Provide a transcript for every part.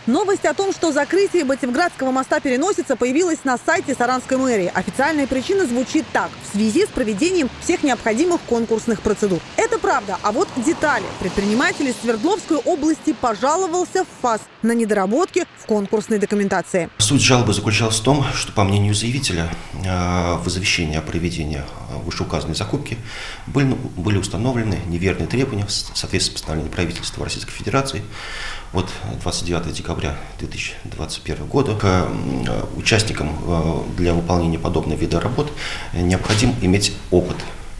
Новость о том, что закрытие Бативградского моста переносится, появилась на сайте Саранской мэрии. Официальная причина звучит так: в связи с проведением всех необходимых конкурсных процедур. Это правда, а вот детали. Предприниматель из Свердловской области пожаловался в ФАС на недоработки в конкурсной документации. Суть жалобы заключалась в том, что, по мнению заявителя, в извещении о проведении вышеуказанной закупки были установлены неверные требования в соответствии с постановлением правительства Российской Федерации от 29 декабря 2021 года. К участникам для выполнения подобного вида работ необходимо иметь опыт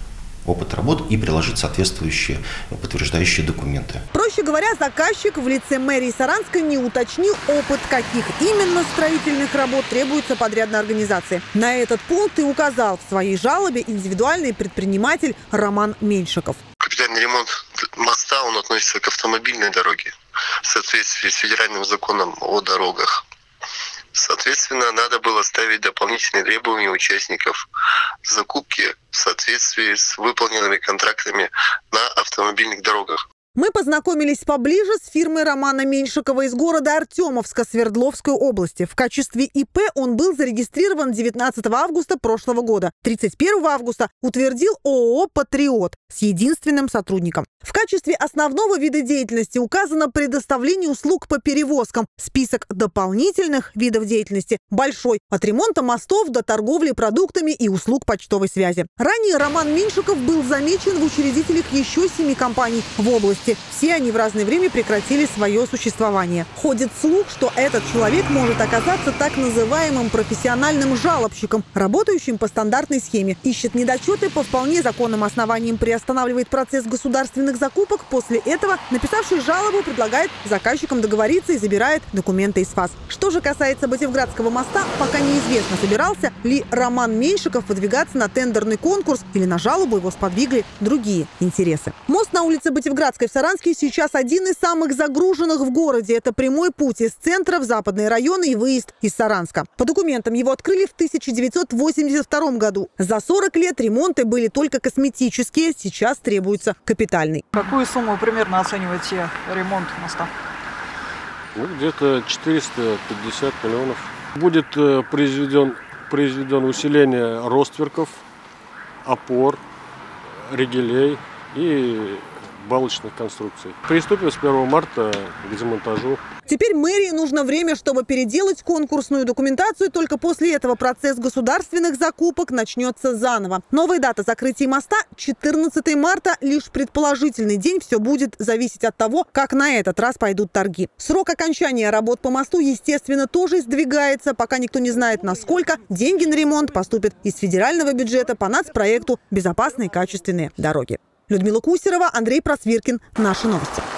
работ и приложить соответствующие подтверждающие документы. Проще говоря, заказчик в лице мэрии Саранской не уточнил опыт, каких именно строительных работ требуется подрядной организации. На этот пункт и указал в своей жалобе индивидуальный предприниматель Роман Меньшиков. Капитальный ремонт моста, он относится к автомобильной дороге в соответствии с федеральным законом о дорогах. Соответственно, надо было ставить дополнительные требования участников закупки в соответствии с выполненными контрактами на автомобильных дорогах. Мы познакомились поближе с фирмой Романа Меньшикова из города Артемовска Свердловской области. В качестве ИП он был зарегистрирован 19 августа прошлого года. 31 августа утвердил ООО «Патриот» с единственным сотрудником. В качестве основного вида деятельности указано предоставление услуг по перевозкам. Список дополнительных видов деятельности большой. От ремонта мостов до торговли продуктами и услуг почтовой связи. Ранее Роман Меньшиков был замечен в учредителях еще 7 компаний в области. Все они в разное время прекратили свое существование. Ходит слух, что этот человек может оказаться так называемым профессиональным жалобщиком, работающим по стандартной схеме. Ищет недочеты, по вполне законным основаниям приостанавливает процесс государственных закупок. После этого написавший жалобу предлагает заказчикам договориться и забирает документы из ФАС. Что же касается Бативградского моста, пока неизвестно, собирался ли Роман Меньшиков выдвигаться на тендерный конкурс или на жалобу его сподвигли другие интересы. Мост на улице Бативградской в Саранске сейчас один из самых загруженных в городе. Это прямой путь из центра в западные районы и выезд из Саранска. По документам его открыли в 1982 году. За 40 лет ремонты были только косметические, сейчас требуется капитальный. Какую сумму примерно оцениваете ремонт моста? Где-то 450 миллионов. Будет произведен усиление ростверков, опор, ригелей и балочных конструкций. Приступим с 1 марта к демонтажу. Теперь мэрии нужно время, чтобы переделать конкурсную документацию. Только после этого процесс государственных закупок начнется заново. Новая дата закрытия моста – 14 марта. Лишь предположительный день. Все будет зависеть от того, как на этот раз пойдут торги. Срок окончания работ по мосту, естественно, тоже сдвигается. Пока никто не знает, насколько. Деньги на ремонт поступят из федерального бюджета по нацпроекту «Безопасные качественные дороги». Людмила Кусерова, Андрей Просвиркин. Наши новости.